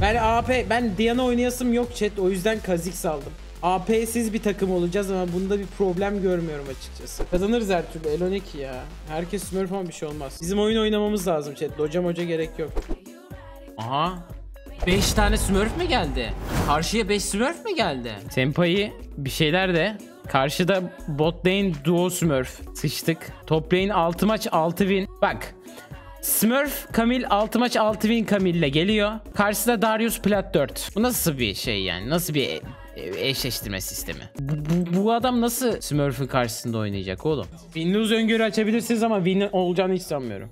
Ben Diana oynayasım yok chat, o yüzden Kha'Zix aldım. AP'siz bir takım olacağız ama bunda bir problem görmüyorum açıkçası. Kazanırız her türlü. Elo ne ki ya? Herkes Smurf ama bir şey olmaz. Bizim oyun oynamamız lazım chat. Hoca gerek yok. Aha. 5 tane Smurf mi geldi? Karşıya 5 Smurf mi geldi? Senpai bir şeyler de. Karşıda bot lane duo Smurf. Sıçtık. Top lane 6 maç 6 win. Bak. Smurf Camille 6 maç 6 win Camille'le geliyor. Karşısında Darius Plat 4. Bu nasıl bir şey yani? Nasıl bir eşleştirme sistemi? Bu adam nasıl Smurf'ın karşısında oynayacak oğlum? Windows öngörü açabilirsiniz ama win olacağını hiç sanmıyorum.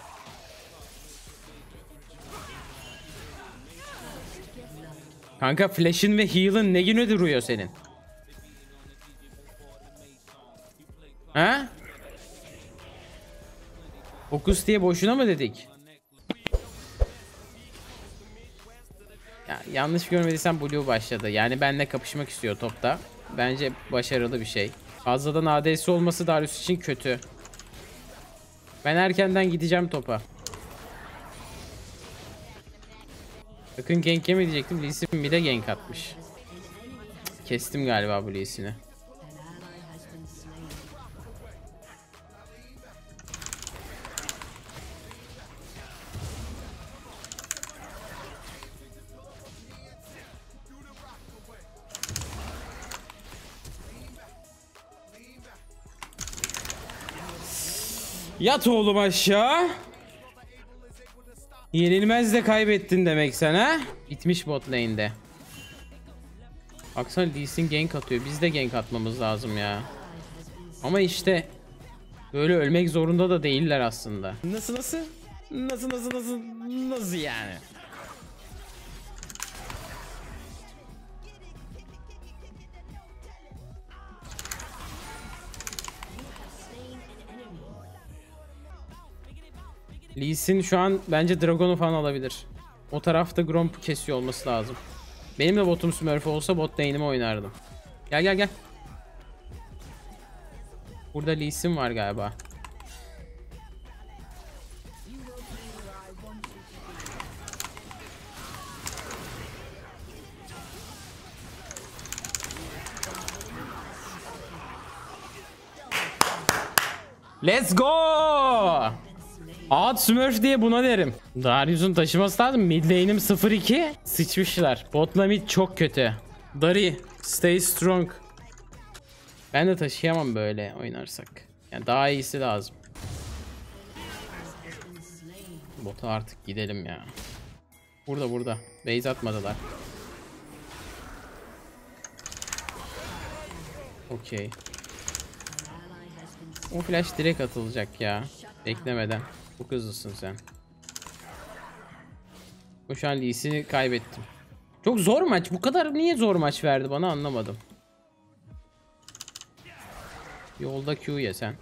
Kanka flash'ın ve heal'ın ne güne duruyor senin? Ha? Fokus diye boşuna mı dedik? Ya, yanlış görmediysem Blue başladı. Yani benimle kapışmak istiyor topta. Bence başarılı bir şey. Fazladan AD'si olması Darius için kötü. Ben erkenden gideceğim topa. Sakın gank yeme diyecektim. Lee Sin bir de gank atmış. Kestim galiba bu Lee Sin'i. Yat oğlum aşağı. Yenilmez de kaybettin demek sen ha? Bitmiş bot lane'de. Baksana Lee Sin gank atıyor. Biz de gank atmamız lazım ya. Ama işte böyle ölmek zorunda da değiller aslında. Nasıl yani? Lee Sin şu an bence Dragon'u falan alabilir. O tarafta Gromp'u kesiyor olması lazım. Benim de botum Smurf olsa bot lane'imi oynardım. Gel. Burada Lee Sin var galiba. Let's go! Out Smurf diye buna derim. Darius'un taşıması lazım. Mid lane'im 0-2. Sıçmışlar. Botla mid çok kötü. Dari, stay strong. Ben de taşıyamam böyle oynarsak. Yani daha iyisi lazım. Bota artık gidelim ya. Burada. Base atmadılar. Okey. O flash direkt atılacak ya. Beklemeden. Çok hızlısın sen. Şu an Lee Sin'i kaybettim. Çok zor maç. Bu kadar niye zor maç verdi bana anlamadım. Yolda Q ye sen.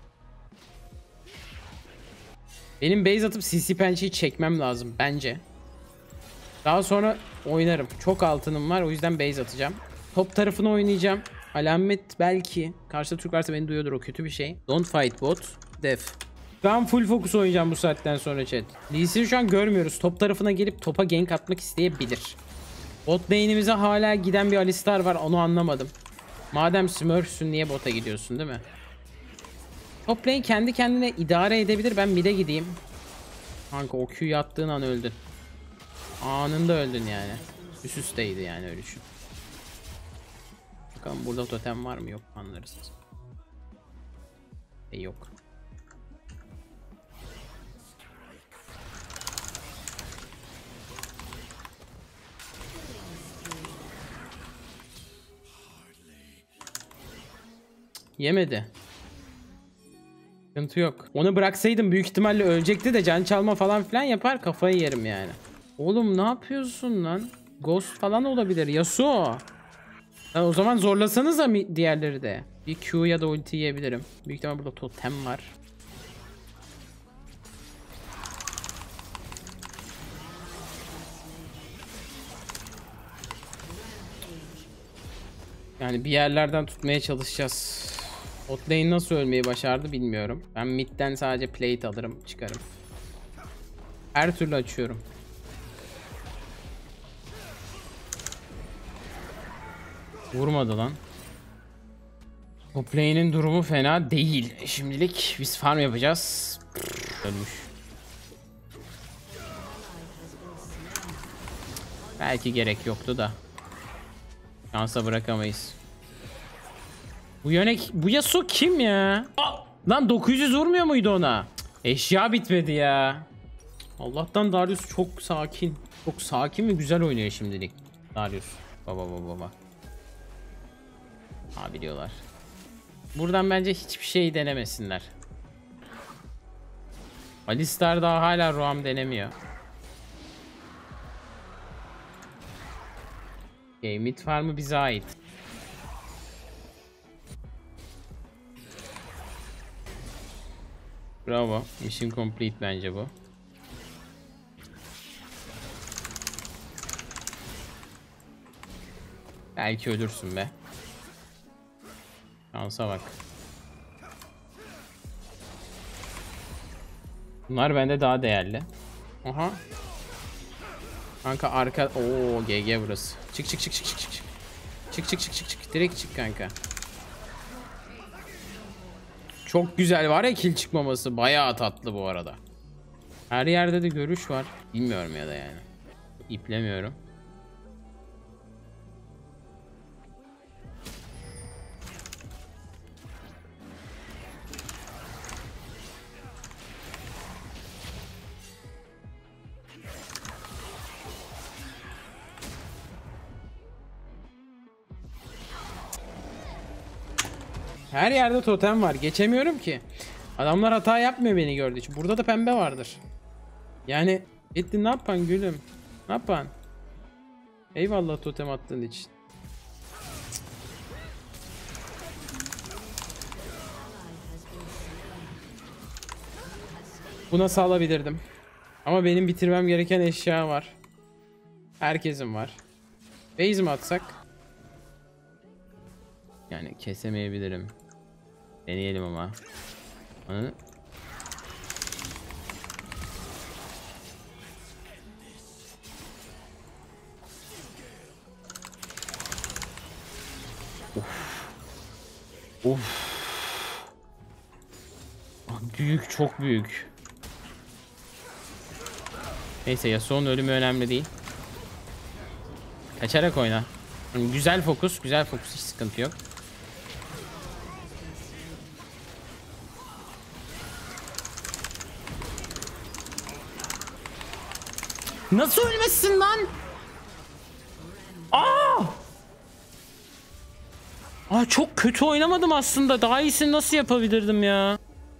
Benim base atıp CC pençeyi çekmem lazım bence. Daha sonra oynarım. Çok altınım var, o yüzden base atacağım. Top tarafını oynayacağım. Alamet belki. Karşıda Türk varsa beni duyuyordur, o kötü bir şey. Don't fight bot. Def. Ben full focus oynayacağım bu saatten sonra chat. Lee Sin'i şu an görmüyoruz. Top tarafına gelip topa gank atmak isteyebilir. Bot lane'imize hala giden bir Alistar var, onu anlamadım. Madem Smurf'sün niye bota gidiyorsun değil mi? Top lane kendi kendine idare edebilir, ben mid'e gideyim. Kanka o Q'yu attığın an öldün. Anında öldün yani. Üst üsteydi yani ölüşün. Bakalım burada totem var mı, yok anlarız. Yok. Yemedi. Sıkıntı yok. Onu bıraksaydım büyük ihtimalle ölecekti de can çalma falan filan yapar, kafayı yerim yani. Oğlum ne yapıyorsun lan? Ghost falan olabilir. Yasuo. Yani o zaman zorlasanıza diğerleri de. Bir Q ya da ulti yiyebilirim. Büyük ihtimalle burada totem var. Yani bir yerlerden tutmaya çalışacağız. Bot lane nasıl ölmeyi başardı bilmiyorum. Ben midden sadece plate alırım, çıkarım. Her türlü açıyorum. Vurmadı lan. Top lane'in durumu fena değil. Şimdilik biz farm yapacağız. Ölmüş. Belki gerek yoktu da. Şansa bırakamayız. Bu Yasuo kim ya? Aa, lan 900 vurmuyor muydu ona? Eşya bitmedi ya. Allah'tan Darius çok sakin. Çok sakin ve güzel oynuyor şimdilik. Darius. Baba. Ha, biliyorlar. Buradan bence hiçbir şey denemesinler. Alistar daha hala Roam denemiyor. Okay, mid farmı bize ait. Bravo. Mission complete bence bu. Belki ölürsün be. Şansa bak. Bunlar bende daha değerli. Aha. Kanka arka... Oo, GG burası. Çık. Çık. Direkt çık kanka. Çok güzel var ya kill çıkmaması. Bayağı tatlı bu arada. Her yerde de görüş var. Bilmiyorum ya da yani. İplemiyorum. Her yerde totem var. Geçemiyorum ki. Adamlar hata yapmıyor beni gördüğü için. Burada da pembe vardır. Yani ettin ne yapan gülüm? Ne yapan? Eyvallah totem attığın için. Buna sağlayabilirdim. Ama benim bitirmem gereken eşya var. Herkesin var. Base mi atsak? Yani kesemeyebilirim. Deneyelim ama. Hı? Of. Büyük, çok büyük. Neyse, Yasuo'nun ölümü önemli değil. Kaçarak oyna. Yani güzel fokus, hiç sıkıntı yok. Nasıl ölmezsin lan? Çok kötü oynamadım aslında. Daha iyisini nasıl yapabilirdim ya?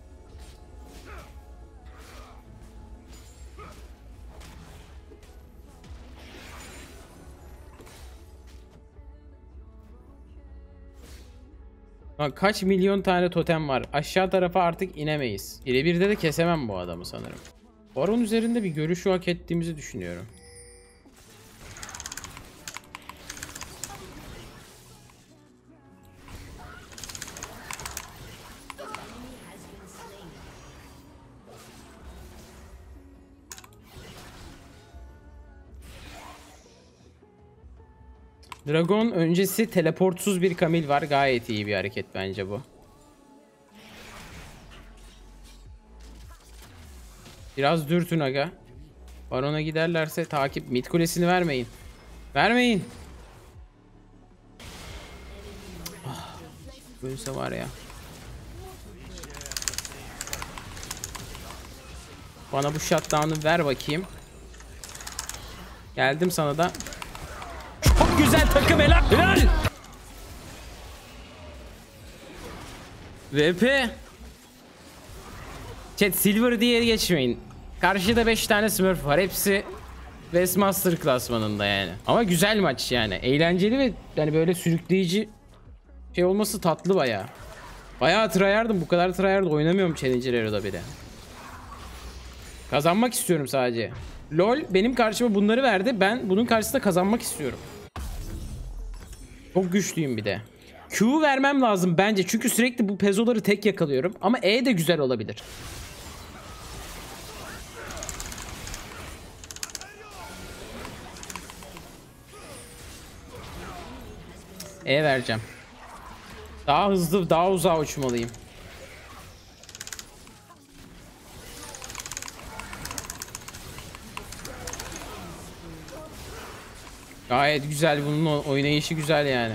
Bak, kaç milyon tane totem var. Aşağı tarafa artık inemeyiz. Birebirde de kesemem bu adamı sanırım. Baron üzerinde bir görüşü hak ettiğimizi düşünüyorum. Dragon öncesi teleportsuz bir Camille var. Gayet iyi bir hareket bence bu. Biraz dürtün aga. Baron'a giderlerse takip. Mid kulesini vermeyin. Vermeyin. Böylese var ya. Bana bu shutdown'u ver bakayım. Geldim sana da. Çok güzel takım, helal. VP. Chat, Silver diye geçmeyin. Karşıda 5 tane Smurf var. Hepsi Westmaster klasmanında yani. Ama güzel maç yani. Eğlenceli ve yani böyle sürükleyici şey olması tatlı bayağı. Bayağı tryhard'ım. Bu kadar tryhard oynamıyorum Challenger Hero'da bile. Kazanmak istiyorum sadece. LoL benim karşıma bunları verdi. Ben bunun karşısında kazanmak istiyorum. Çok güçlüyüm bir de. Q vermem lazım bence. Çünkü sürekli bu pezoları tek yakalıyorum. Ama E de güzel olabilir. E vereceğim. Daha hızlı, daha uzağa uçmalıyım. Gayet güzel, bunun oynayışı güzel yani.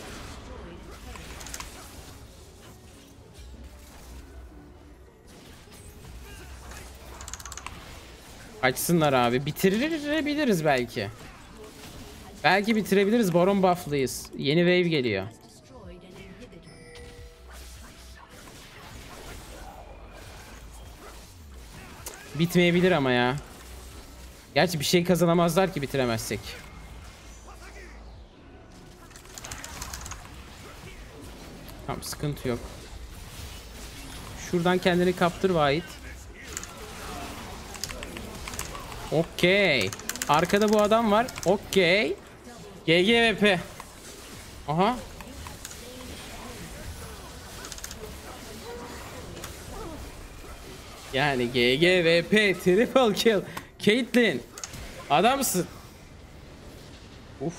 Kaçsınlar abi. Bitirebiliriz belki. Belki bitirebiliriz. Baron buff'lıyız. Yeni wave geliyor. Bitmeyebilir ama ya. Gerçi bir şey kazanamazlar ki bitiremezsek. Tamam, sıkıntı yok. Şuradan kendini kaptır Vahit. Okey. Arkada bu adam var. Okey. GGVP. Aha. Yani GGVP triple kill. Caitlyn. Adamsın. Uf.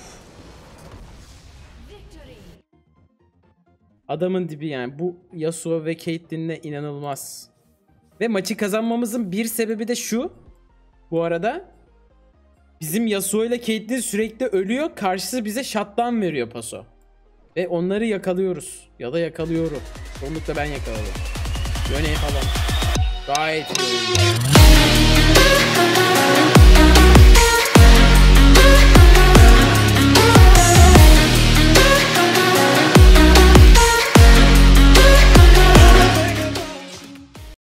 Adamın dibi yani. Bu Yasuo ve Caitlyn'le inanılmaz. Ve maçı kazanmamızın bir sebebi de şu. Bu arada bizim Yasuo ile Caitlyn sürekli ölüyor. Karşısı bize shutdown veriyor paso. Ve onları yakalıyoruz. Ya da yakalıyorum. Çoğunlukla ben yakaladım. Yöne falan. Gayet iyi oyun.